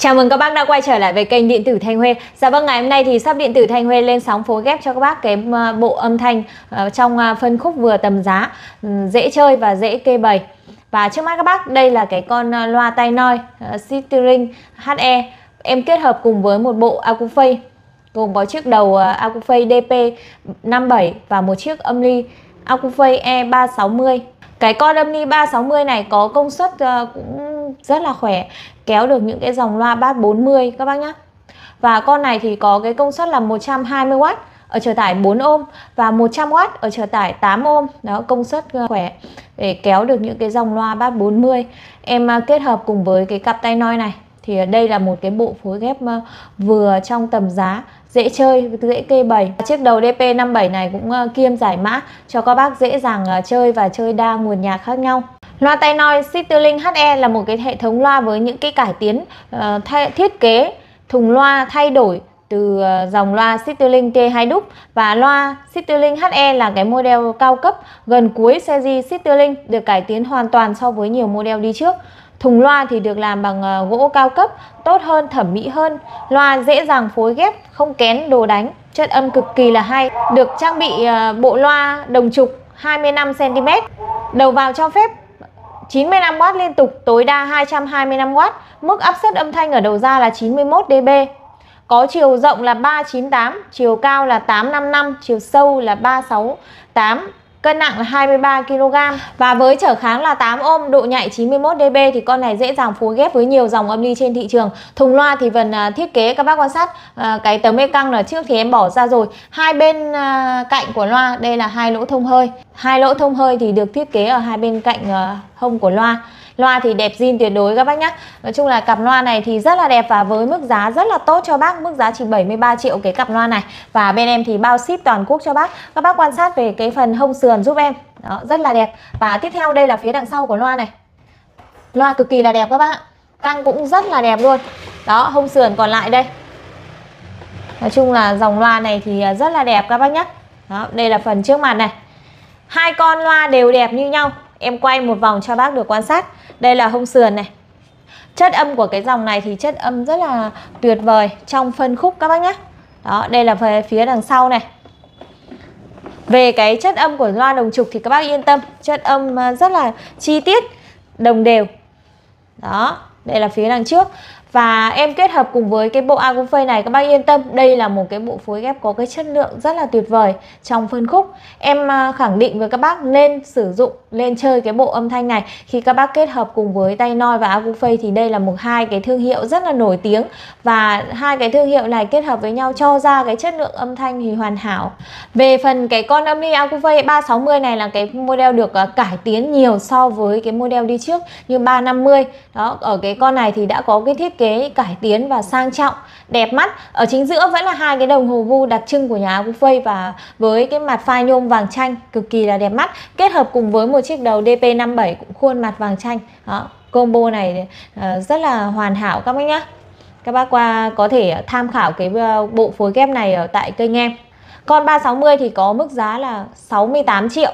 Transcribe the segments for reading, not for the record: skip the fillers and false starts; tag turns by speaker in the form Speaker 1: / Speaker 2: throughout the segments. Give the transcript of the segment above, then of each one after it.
Speaker 1: Chào mừng các bác đã quay trở lại với kênh Điện tử Thanh Huê. Dạ vâng, ngày hôm nay thì shop Điện tử Thanh Huê lên sóng phối ghép cho các bác cái bộ âm thanh trong phân khúc vừa tầm giá, dễ chơi và dễ kê bày. Và trước mắt các bác, đây là cái con loa tai noi Cityring HE. Em kết hợp cùng với một bộ Acouphase, gồm có chiếc đầu Acouphase DP57 và một chiếc âm ly Acouphase E360. Cái con âm ly 360 này có công suất cũng rất là khỏe, kéo được những cái dòng loa bass 40 các bác nhé. Và con này thì có cái công suất là 120W ở trở tải 4 ohm và 100W ở trở tải 8 ohm. Đó, công suất khỏe để kéo được những cái dòng loa bass 40. Em kết hợp cùng với cái cặp tai noi này thì đây là một cái bộ phối ghép vừa trong tầm giá, dễ chơi, dễ kê bày. Chiếc đầu DP57 này cũng kiêm giải mã cho các bác dễ dàng chơi và chơi đa nguồn nhạc khác nhau. Loa tai noi Cityring HE là một cái hệ thống loa với những cái cải tiến thiết kế thùng loa thay đổi từ dòng loa Cityring T2 Đúc, và loa Cityring HE là cái model cao cấp gần cuối series Cityring, được cải tiến hoàn toàn so với nhiều model đi trước. Thùng loa thì được làm bằng gỗ cao cấp, tốt hơn, thẩm mỹ hơn. Loa dễ dàng phối ghép, không kén đồ đánh, chất âm cực kỳ là hay. Được trang bị bộ loa đồng trục 25 cm, đầu vào cho phép 95W liên tục, tối đa 225W. Mức áp suất âm thanh ở đầu ra là 91 dB. Có chiều rộng là 398, chiều cao là 855, chiều sâu là 368. Cân nặng là 23 kg. Và với trở kháng là 8 ohm, độ nhạy 91 dB thì con này dễ dàng phối ghép với nhiều dòng âm ly trên thị trường. Thùng loa thì phần thiết kế các bác quan sát, cái tấm ê căng ở trước thì em bỏ ra rồi. Hai bên cạnh của loa đây là hai lỗ thông hơi. Hai lỗ thông hơi thì được thiết kế ở hai bên cạnh hông của loa. Loa thì đẹp zin tuyệt đối các bác nhé. Nói chung là cặp loa này thì rất là đẹp và với mức giá rất là tốt cho bác. Mức giá chỉ 73 triệu cái cặp loa này. Và bên em thì bao ship toàn quốc cho bác. Các bác quan sát về cái phần hông sườn giúp em. Đó, rất là đẹp. Và tiếp theo đây là phía đằng sau của loa này. Loa cực kỳ là đẹp các bác. Căng cũng rất là đẹp luôn. Đó, hông sườn còn lại đây. Nói chung là dòng loa này thì rất là đẹp các bác nhé. Đó, đây là phần trước mặt này. Hai con loa đều đẹp như nhau. Em quay một vòng cho bác được quan sát. Đây là hông sườn này. Chất âm của cái dòng này thì chất âm rất là tuyệt vời trong phân khúc các bác nhé. Đó, đây là phía đằng sau này. Về cái chất âm của loa đồng trục thì các bác yên tâm, chất âm rất là chi tiết, đồng đều. Đó, đây là phía đằng trước. Và em kết hợp cùng với cái bộ Acouphase này, các bác yên tâm, đây là một cái bộ phối ghép có cái chất lượng rất là tuyệt vời trong phân khúc. Em khẳng định với các bác nên sử dụng, lên chơi cái bộ âm thanh này khi các bác kết hợp cùng với tai noi và Acouphase, thì đây là hai cái thương hiệu rất là nổi tiếng, và hai cái thương hiệu này kết hợp với nhau cho ra cái chất lượng âm thanh thì hoàn hảo. Về phần cái con âm ly Acouphase 360 này là cái model được cải tiến nhiều so với cái model đi trước như 350. Đó, ở cái con này thì đã có cái thiết kế cải tiến và sang trọng, đẹp mắt. Ở chính giữa vẫn là hai cái đồng hồ vu đặc trưng của nhà Acouphase và với cái mặt pha nhôm vàng chanh cực kỳ là đẹp mắt, kết hợp cùng với một chiếc đầu DP57 cũng khuôn mặt vàng chanh. Đó, combo này rất là hoàn hảo các bác nhé. Các bác có thể tham khảo cái bộ phối ghép này ở tại kênh em. Con 360 thì có mức giá là 68 triệu.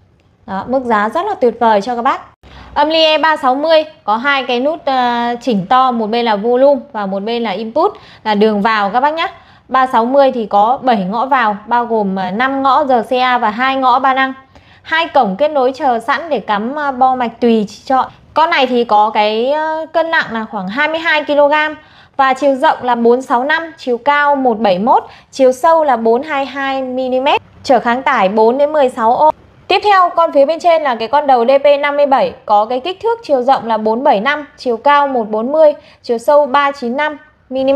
Speaker 1: Đó, mức giá rất là tuyệt vời cho các bác. Âm ly E360 có hai cái nút chỉnh to, một bên là volume và một bên là input, là đường vào các bác nhé. 360 thì có 7 ngõ vào, bao gồm 5 ngõ RCA và 2 ngõ ba năng. Hai cổng kết nối chờ sẵn để cắm bo mạch tùy chọn. Con này thì có cái cân nặng là khoảng 22 kg và chiều rộng là 465, chiều cao 171, chiều sâu là 422 mm, trở kháng tải 4 đến 16 ohm. Tiếp theo, con phía bên trên là cái con đầu DP57, có cái kích thước chiều rộng là 475, chiều cao 140, chiều sâu 395 mm.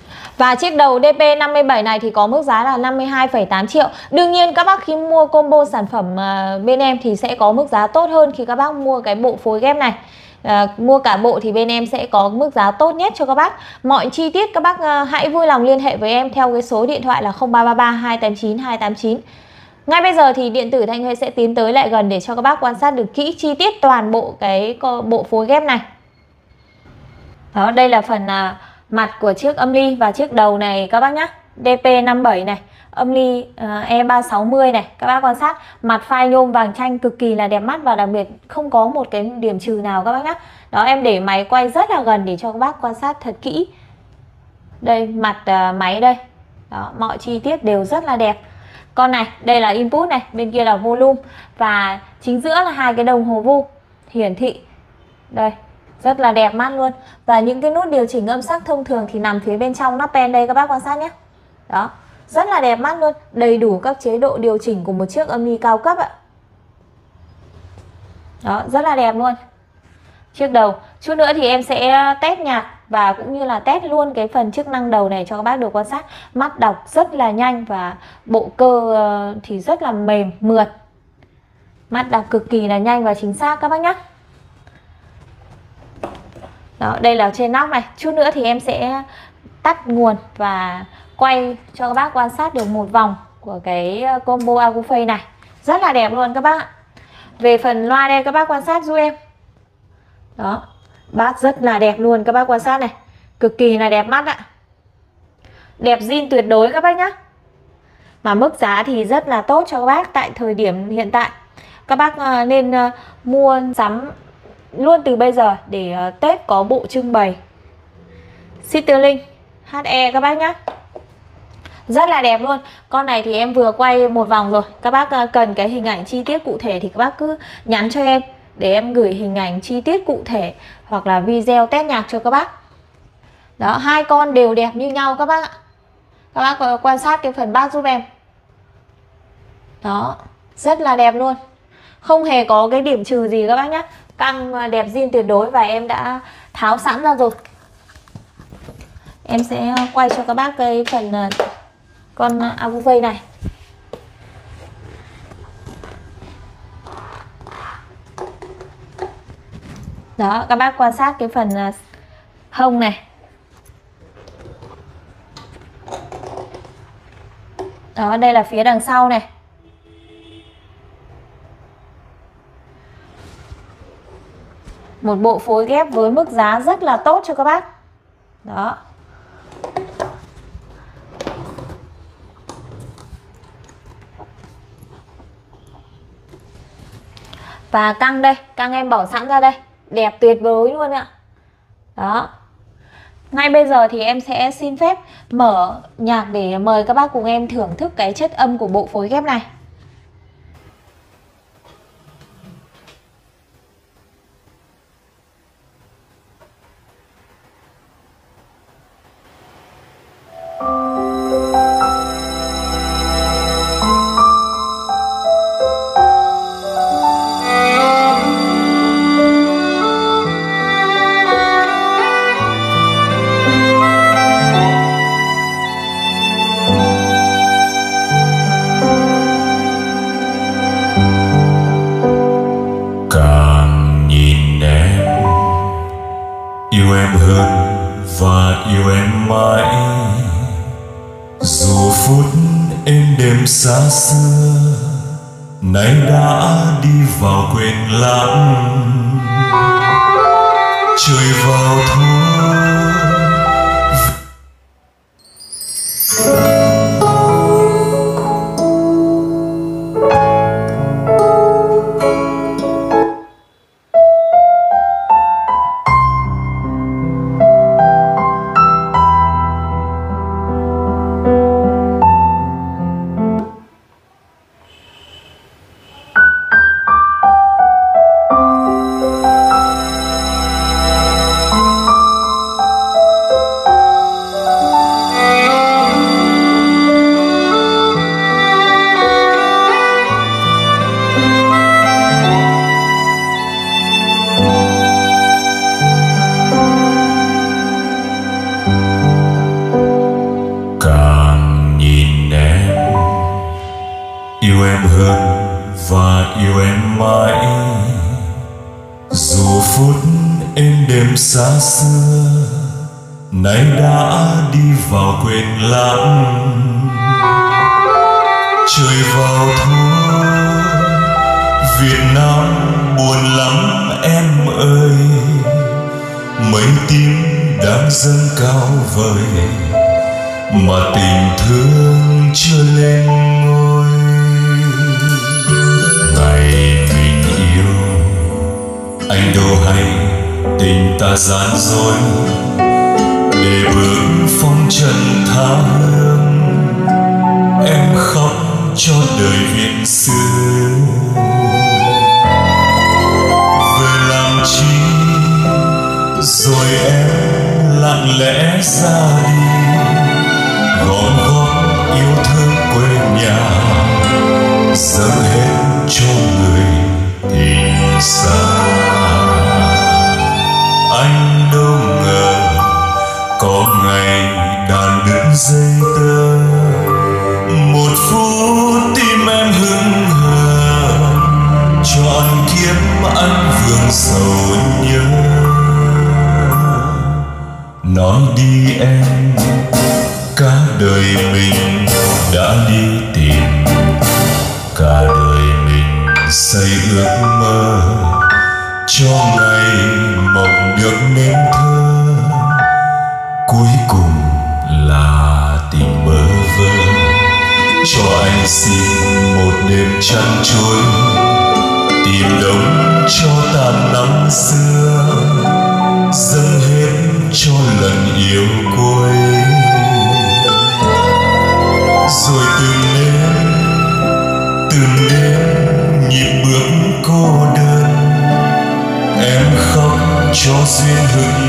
Speaker 1: Và chiếc đầu DP57 này thì có mức giá là 52,8 triệu. Đương nhiên các bác khi mua combo sản phẩm bên em thì sẽ có mức giá tốt hơn khi các bác mua cái bộ phối ghép này. Mua cả bộ thì bên em sẽ có mức giá tốt nhất cho các bác. Mọi chi tiết các bác hãy vui lòng liên hệ với em theo cái số điện thoại là 0333 289 289. Ngay bây giờ thì Điện tử Thanh Huê sẽ tiến tới lại gần để cho các bác quan sát được kỹ chi tiết toàn bộ cái bộ phối ghép này. Đó, đây là phần mặt của chiếc âm ly và chiếc đầu này các bác nhé. DP57 này, âm ly E360 này, các bác quan sát mặt phai nhôm vàng chanh cực kỳ là đẹp mắt và đặc biệt không có một cái điểm trừ nào các bác nhé. Đó, em để máy quay rất là gần để cho các bác quan sát thật kỹ Đây mặt máy đây. Đó, mọi chi tiết đều rất là đẹp. Con này, đây là input này, bên kia là volume và chính giữa là hai cái đồng hồ vu hiển thị. Đây, rất là đẹp mắt luôn. Và những cái nút điều chỉnh âm sắc thông thường thì nằm phía bên trong nắp pen đây các bác quan sát nhé. Đó, rất là đẹp mắt luôn, đầy đủ các chế độ điều chỉnh của một chiếc âm ly cao cấp ạ. Đó, rất là đẹp luôn. Chiếc đầu, chút nữa thì em sẽ test nhạc và cũng như là test luôn cái phần chức năng đầu này cho các bác được quan sát. Mắt đọc rất là nhanh và bộ cơ thì rất là mềm, mượt. Mắt đọc cực kỳ là nhanh và chính xác các bác nhé. Đó, đây là trên nóc này. Chút nữa thì em sẽ tắt nguồn và quay cho các bác quan sát được một vòng của cái combo Akuphase này. Rất là đẹp luôn các bác ạ. Về phần loa đây các bác quan sát giúp em. Đó, bass rất là đẹp luôn các bác quan sát này. Cực kỳ là đẹp mắt ạ. Đẹp zin tuyệt đối các bác nhé. Mà mức giá thì rất là tốt cho các bác tại thời điểm hiện tại. Các bác nên mua sắm luôn từ bây giờ để Tết có bộ trưng bày Sterling HE các bác nhé. Rất là đẹp luôn. Con này thì em vừa quay một vòng rồi. Các bác cần cái hình ảnh chi tiết cụ thể thì các bác cứ nhắn cho em để em gửi hình ảnh chi tiết cụ thể hoặc là video test nhạc cho các bác. Đó, hai con đều đẹp như nhau các bác ạ. Các bác quan sát cái phần bass giúp em. Đó, rất là đẹp luôn. Không hề có cái điểm trừ gì các bác nhé. Căng đẹp zin tuyệt đối và em đã tháo sẵn ra rồi. Em sẽ quay cho các bác cái phần con Akuphase này. Đó, các bác quan sát cái phần hông này. Đó, đây là phía đằng sau này. Một bộ phối ghép với mức giá rất là tốt cho các bác. Đó. Và căng đây, căng em bỏ sẵn ra đây. Đẹp tuyệt vời luôn ạ. Đó. Ngay bây giờ thì em sẽ xin phép mở nhạc để mời các bác cùng em thưởng thức cái chất âm của bộ phối ghép này.
Speaker 2: Và yêu em mãi dù phút êm đềm xa xưa nay đã đi vào quên lãng trời vào thôi. Yêu em hơn và yêu em mãi dù phút êm đềm xa xưa nay đã đi vào quên lãng trời vào thôi. Việt Nam buồn lắm em ơi, mấy tim đang dâng cao vời mà tình thương chưa lên ngôi. Ngày mình yêu anh đâu hay tình ta gian dối để bước phong trào đời Việt xưa. Về làm chi rồi em lặng lẽ ra đi, gom góp yêu thương quê nhà, dâng hết cho người tình xa. Anh đâu ngờ có ngày đàn đứt dây tơ, một phút tim em hững hờ, trọn kiếp anh vương sầu nhớ. Nói đi em, cả đời mình đã đi tìm, cả đời mình xây ước mơ, cho ngày mộng được nên thơ, cuối cùng là tình bơ vơ. Cho anh xin một đêm chăn trôi, tìm đống cho tàn năm xưa, dâng hết cho lần yêu cuối. Rồi từng đêm nhịp bước cô đơn, em khóc cho duyên hững